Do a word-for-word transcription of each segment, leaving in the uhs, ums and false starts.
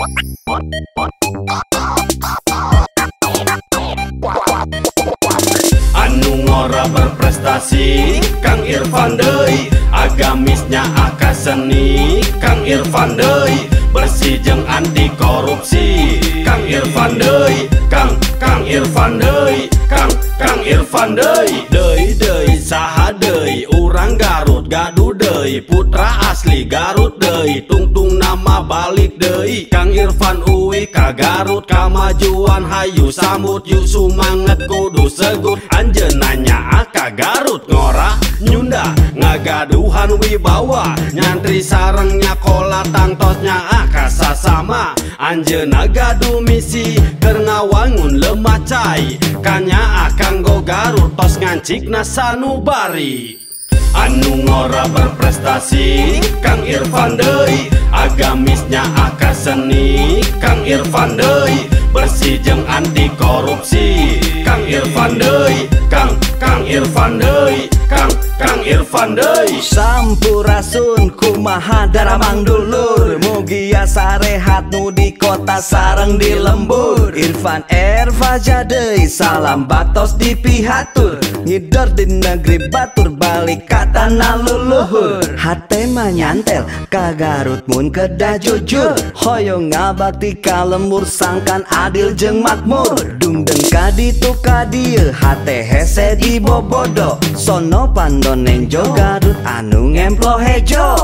Anu ngora berprestasi Kang Irfan deui, agamisnya aka seni Kang Irfan deui, bersih jeung anti korupsi Kang Irfan deui, Kang Kang Irfan deui, Kang Kang Irfan deui. Deui deui saha deui, urang Garut gaduh deui, putra asli Garut deui, tungtung nama balik deui. Kang Irfan uwi ka Garut, kamajuan hayu sambut, yuk sumanget kudu segut. Anjeunanya ka Garut ngora nyunda, ngagaduhan wibawa, nyantri sareng nyakola tangtosnya aka sasama. Anjeuna gaduh misi keur ngawangun lemah cai, kanya akang go Garut tos ngancikna sanubari. Anu ngora berprestasi Kang Irfan deui, agamisnya aka seni Kang Irfan deui, bersih jeung anti korupsi Kang Irfan deui, Kang Kang Irfan deui, Kang Kang Irfan deui. Sampurasun kumaha daramang dulur, mugia sarehat nu di kota sareng di lembur. Irfan Erfaja deui, salam baktos di pihatur, ngidor di negeri batur balik ka tanah luluhur. Hate mah nyantel ka Garut mun kedah jujur, hoyong ngabakti ka lembur sangkan adil jeung makmur. Dungdeng ka ditu ka dieu hate hese di bobodo, sono pandoneng jo Garut anu ngemplo hejo.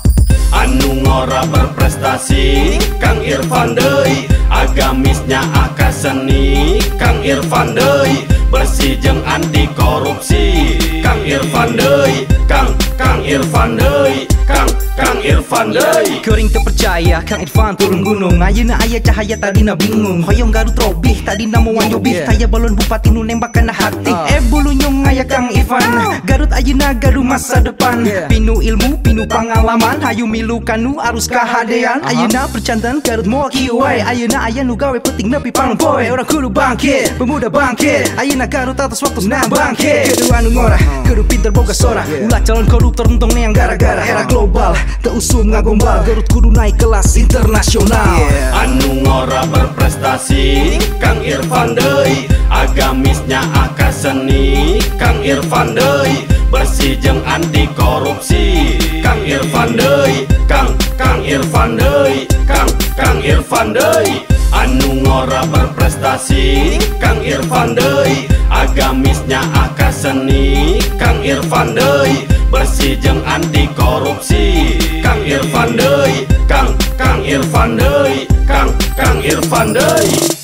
Anu ngora berprestasi Kang Irfan deui, agamisnya aka seni Kang Irfan deui, bersih jeung anti korupsi Kang Irfan deui, Kang Kang Irfan deui, Kang Kang Irfan deui. Keuring teu percaya Kang Irfan turun gunung, ayeuna aya cahaya tadina bingung. Hoyong Garut robih tadina moan jobih, taya balon bupati nu nembakana hati. Eh bulu nyong aya Kang Irfan, Garut ayeuna gaduh masa depan. Pinu ilmu, pinu pangalaman, hayu milu kanu arus kahadean. Ayeuna percantan Garut moal kieu wae, ayeuna aya nu gawe penting nepi pangpoe. Orang kudu bangkit, pemuda bangkit, ayeuna Garut atas waktu senang bangkit. Kudu anu ngora, kudu pinter boga sora, ulah calon koruptor entong neang gara-gara. Era global, teu usum ngagombal, Garut kudu naik kelas internasional. Anu ngora berprestasi Kang Irfan deui, agamisnya aka seni Kang Irfan deui, bersih jeung anti korupsi Kang Irfan deui, Kang Kang Irfan deui, Kang Kang Irfan deui. Anu ngora berprestasi Kang Irfan deui, agamisnya aka seni Kang Irfan deui, bersih jeung anti korupsi Kang Irfan deui, Kang Kang Irfan deui, Kang Kang Irfan deui.